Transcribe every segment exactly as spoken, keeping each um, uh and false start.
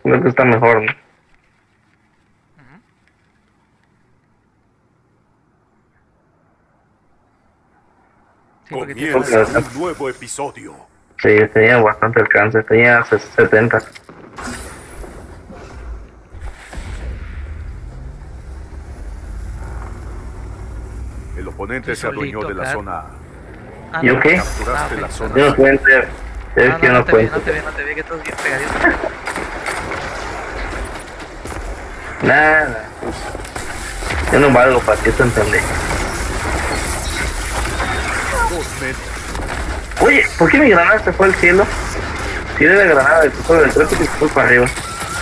Creo que está mejor, ¿no? Ujú. Sí, porque tiene Comienza más- un nuevo episodio. Sí, tenía bastante alcance, tenía setenta. El oponente Sí, se adueñó solito, de la claro. zona A. Ah, ¿Yo no. qué? Capturaste Ah, la ok, zona Yo no C. puedo entrar. Es No, que no, no no te vi, puedo. no te vi, no te vi, que estás bien pegadito. Nada. Yo no valgo para ti, ¿te entendés? Dos metros. Oye, ¿por qué mi granada se fue al cielo? Tiré la granada del piso del trepo y se fue para arriba.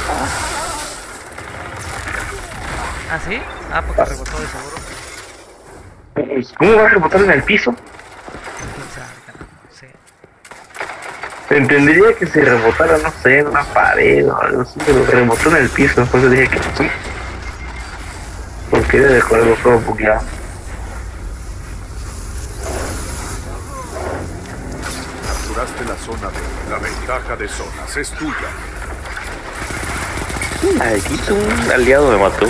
¿Ah, sí? Ah, porque rebotó de seguro. ¿Cómo va a rebotar en el piso? ¿Quién sabe, carnal? No sé. Entendería que si rebotara, no sé, en una pared o algo así, pero rebotó en el piso, entonces dije que sí. Porque dejó el juego bugueado. Capturaste la zona B. La ventaja de zonas es tuya. Maldito, un aliado me mató.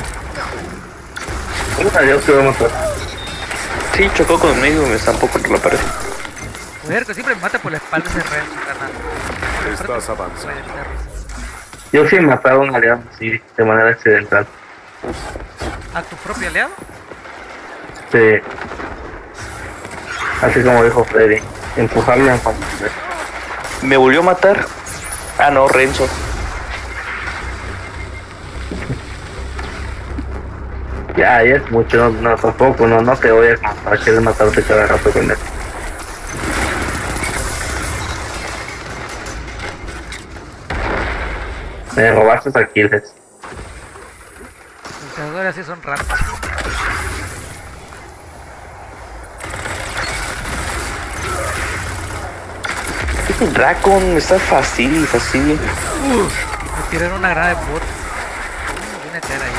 Un adiós que va a matar. Sí, chocó conmigo, me estampó contra la pared. Mujer que siempre me mata por la espalda ese rey, carnal. Estás avanzando. Yo sí he matado a un aliado así, de manera accidental. ¿A tu propio aliado? Sí. Así como dijo Freddy, empujarlo en cuanto. Me volvió a matar. Ah, no, Renzo. Ya, ya es mucho, no, no tampoco, no, no te voy a matar, quieres matarte cada rato con él. Me robaste a Aquiles. Los cazadores así son raros. Dracon, está fácil, fácil. Me tiraron una granada de bot. Viene a caer ahí.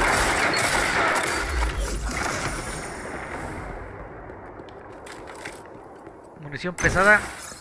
Munición pesada.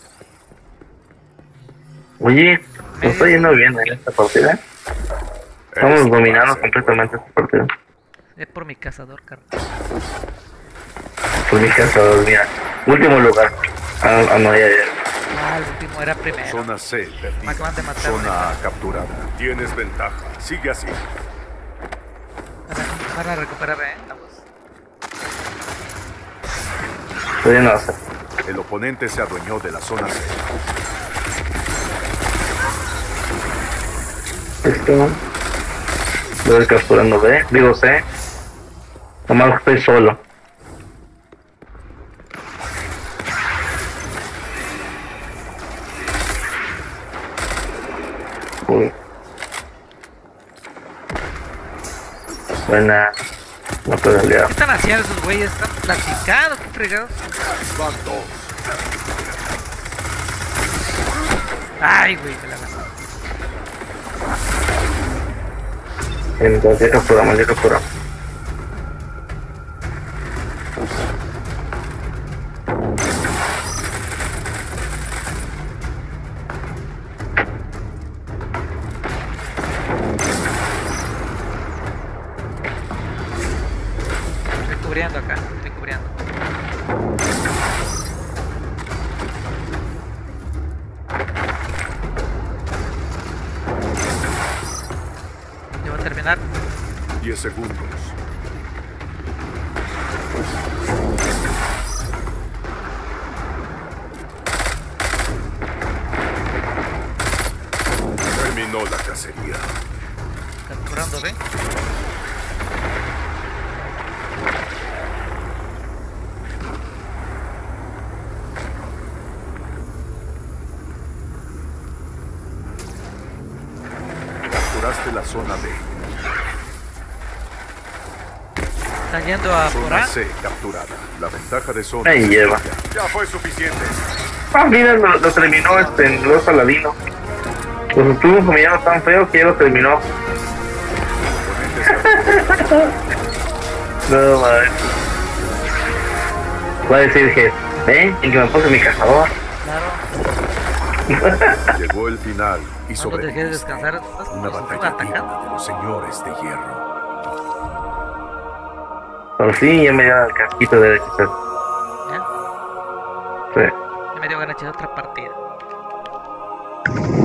Oye, nos está yendo bien en esta partida. Estamos Eres dominando base. completamente esta partida. Es por mi cazador, carnal. Por mi casa, mira. Último lugar. Ah, ah, no, ya, ya. Ah, el último era primero. Zona C Me perdida. acaban de matar. Zona A capturada. Tienes ventaja. Sigue así. Van a, van a recuperar, eh. Vamos. Todavía no hace. El oponente se adueñó de la zona C. Esto. Lo voy capturando B. Digo C. Nomás estoy solo. Uy. Buena. No puedo aliar. ¿Qué están haciendo esos güeyes? Están platicando, qué fregados. Van dos. Ay, güey, me la ganó. Entonces ya capturamos, ya capturamos. Estoy cubriendo acá, estoy cubriendo. Ya va a terminar. Diez segundos. Terminó la cacería. Capturando, ¿ve? Capturaste la zona B. Están yendo a por Zona A. C capturada. La ventaja de zona Ahí es lleva. tuya. Ya fue suficiente. Ah, mira, lo, lo terminó este en los Saladino. Pues estuvo comiendo tan feo que ya lo terminó. El oponente se adueñó. No, madre. Va a decir que, ¿eh? Y que me puse mi cazador. Claro. Llegó el final y No los dejé sobreviviste. descansar. Estás Una como si batalla estuviera digna atacando. de los señores de hierro. Por fin ya me dieron el casquito de X S. ¿Ya? Sí. Ya me dio ganas de echar otra partida.